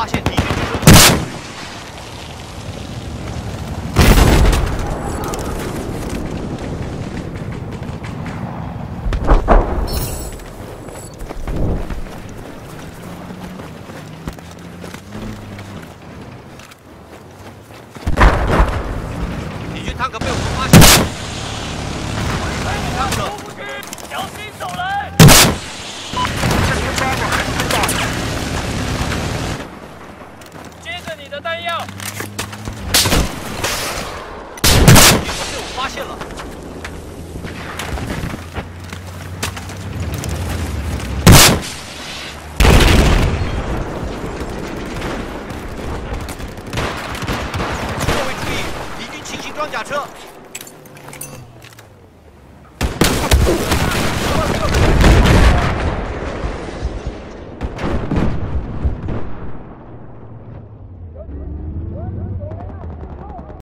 发现敌军直升机。 敌军坦克被我们发现，坦克， 小心走人！ 这些家伙还知道。 接着你的弹药。 敌人被我发现了。各位注意，敌军轻型装甲车